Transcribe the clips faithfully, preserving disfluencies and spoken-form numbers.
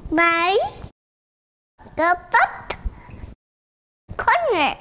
My Makeup Corner.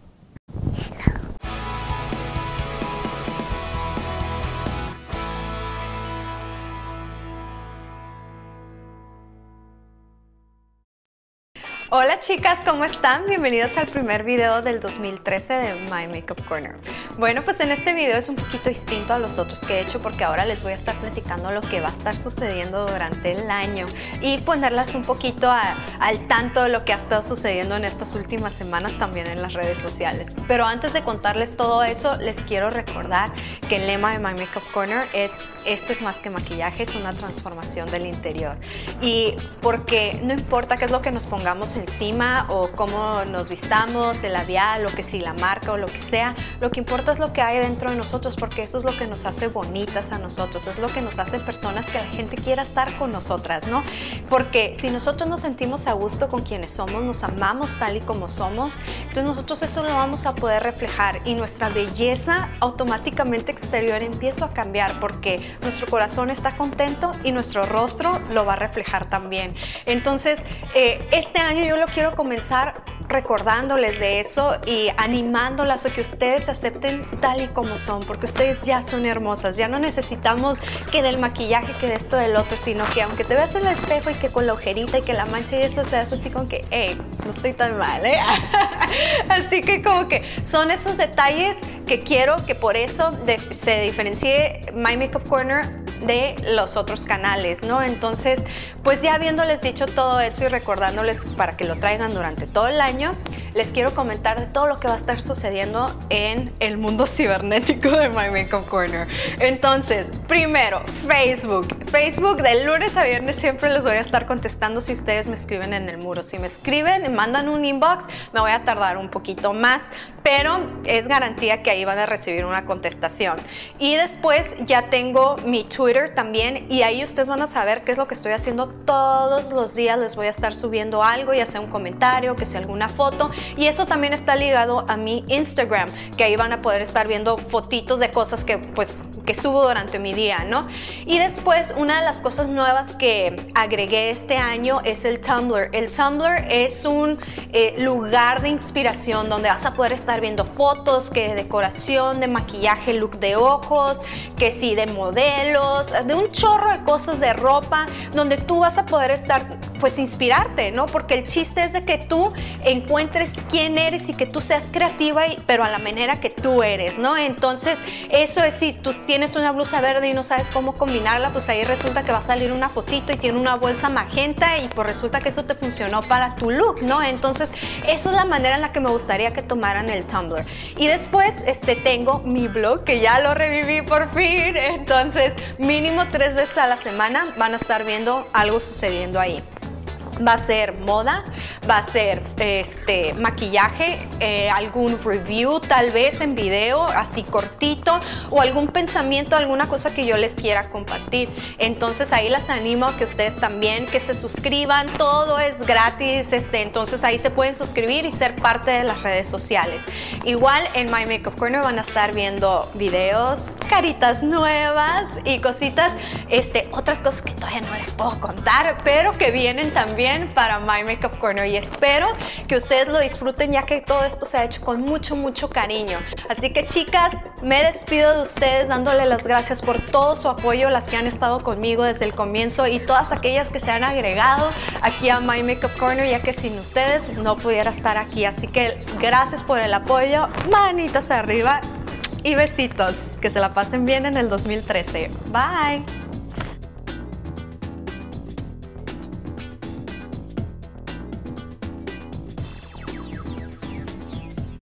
Hola chicas, ¿cómo están? Bienvenidos al primer video del dos mil trece de My Makeup Corner. Bueno, pues en este video es un poquito distinto a los otros que he hecho porque ahora les voy a estar platicando lo que va a estar sucediendo durante el año y ponerlas un poquito a, al tanto de lo que ha estado sucediendo en estas últimas semanas también en las redes sociales. Pero antes de contarles todo eso, les quiero recordar que el lema de My Makeup Corner es: esto es más que maquillaje, es una transformación del interior. Y porque no importa qué es lo que nos pongamos encima o cómo nos vistamos, el labial, o que si la marca o lo que sea, lo que importa es lo que hay dentro de nosotros, porque eso es lo que nos hace bonitas a nosotros, es lo que nos hace personas que la gente quiera estar con nosotras, ¿no? Porque si nosotros nos sentimos a gusto con quienes somos, nos amamos tal y como somos, entonces nosotros eso lo vamos a poder reflejar y nuestra belleza automáticamente exterior empieza a cambiar porque nuestro corazón está contento y nuestro rostro lo va a reflejar también. Entonces, eh, este año yo lo quiero comenzar recordándoles de eso y animándolas a que ustedes se acepten tal y como son, porque ustedes ya son hermosas, ya no necesitamos que del maquillaje, que de esto, del otro, sino que aunque te veas en el espejo y que con la ojerita y que la mancha y eso se hace así con que, hey, no estoy tan mal, ¿eh? Así que como que son esos detalles que quiero que por eso de, se diferencie My Makeup Corner de los otros canales, ¿no? Entonces, pues ya habiéndoles dicho todo eso y recordándoles para que lo traigan durante todo el año, les quiero comentar de todo lo que va a estar sucediendo en el mundo cibernético de My Makeup Corner. Entonces, primero, Facebook. Facebook de lunes a viernes siempre les voy a estar contestando si ustedes me escriben en el muro. Si me escriben, me mandan un inbox, me voy a tardar un poquito más, pero es garantía que ahí van a recibir una contestación. Y después ya tengo mi Twitter también y ahí ustedes van a saber qué es lo que estoy haciendo todos los días. Les voy a estar subiendo algo, ya sea un comentario, que sea alguna foto, y eso también está ligado a mi Instagram, que ahí van a poder estar viendo fotitos de cosas que pues que subo durante mi día, ¿no? Y después una de las cosas nuevas que agregué este año es el Tumblr. El Tumblr es un eh, lugar de inspiración donde vas a poder estar viendo fotos, que de decoración, de maquillaje, look de ojos, que sí de modelos, de un chorro de cosas de ropa, donde tú vas a poder estar, pues inspirarte, ¿no? Porque el chiste es de que tú encuentres quién eres y que tú seas creativa, y, pero a la manera que tú eres, ¿no? Entonces, eso es, si tú tienes una blusa verde y no sabes cómo combinarla, pues ahí resulta que va a salir una fotito y tiene una bolsa magenta y pues resulta que eso te funcionó para tu look, ¿no? Entonces, esa es la manera en la que me gustaría que tomaran el Tumblr. Y después, este, tengo mi blog, que ya lo reviví por fin, entonces, mínimo tres veces a la semana van a estar viendo algo sucediendo ahí. Va a ser moda, va a ser este, maquillaje, eh, algún review tal vez en video, así cortito, o algún pensamiento, alguna cosa que yo les quiera compartir. Entonces ahí las animo a que ustedes también, que se suscriban, todo es gratis, este, entonces ahí se pueden suscribir y ser parte de las redes sociales. Igual en My Makeup Corner van a estar viendo videos, caritas nuevas y cositas, este, otras cosas que todavía no les puedo contar, pero que vienen también para My Makeup Corner, y espero que ustedes lo disfruten, ya que todo esto se ha hecho con mucho, mucho cariño. Así que chicas, me despido de ustedes dándole las gracias por todo su apoyo, las que han estado conmigo desde el comienzo y todas aquellas que se han agregado aquí a My Makeup Corner, ya que sin ustedes no pudiera estar aquí. Así que gracias por el apoyo, manitas arriba y besitos. Que se la pasen bien en el dos mil trece. Bye.